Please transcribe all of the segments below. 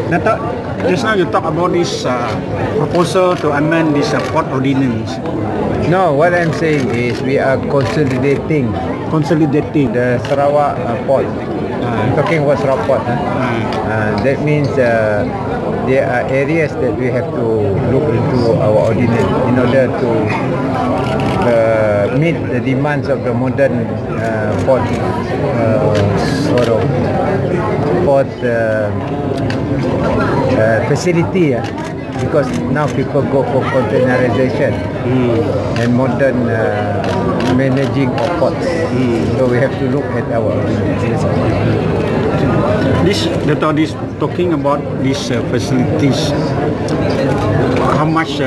Datuk, just now you talk about this proposal to amend this Port Ordinance. No, what I'm saying is we are consolidating the Sarawak port. Talking about Sarawak port. That means there are areas that we have to look into our ordinance in order to meet the demands of the modern port facility. Because now people go for containerisation and modern managing of ports. So we have to look at our ordinance. This talking about these facilities. How much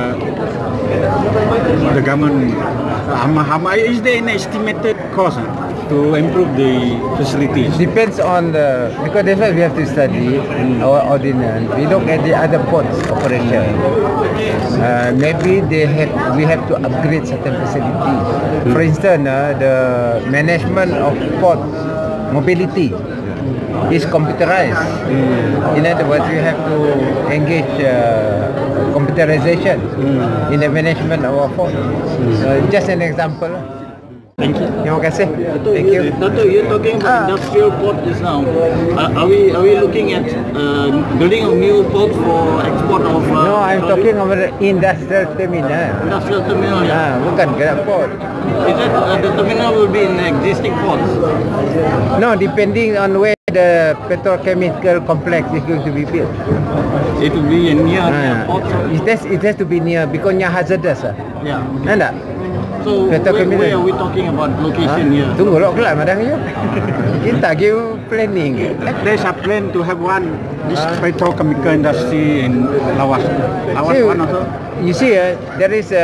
the government? How much is there an estimated cost to improve the facilities? Depends on because that's why we have to study our ordinance. We look at the other ports operation. Maybe we have to upgrade certain facilities. For instance, the management of port mobility is computerized. In other words, we have to engage computerization in the management of our port. Just an example. Thank you. Terima kasih. Thank you. Datuk, you're talking about industrial port just now. Are we looking at building a new port for export of? No, I'm talking about the industrial terminal. Industrial terminal. Bukan gerak port. Is that the terminal will be in existing ports? No, depending on where the petrochemical complex is going to be built. It will be near ports. It has to be near because it's hazardous. Yeah. Ada. So where are we talking about location here? Tunggu lok kelas madang you. Kita give planning. There's a plan to have one this petrochemical industry in Lawas. Lawas one also. You see, there is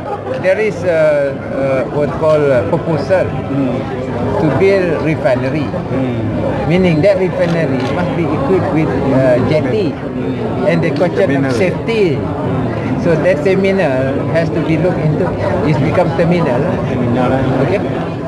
what called proposal to build refinery. Meaning that refinery must be equipped with jetty and the question of safety. So that terminal has to be looked into. It's become terminal. Okay.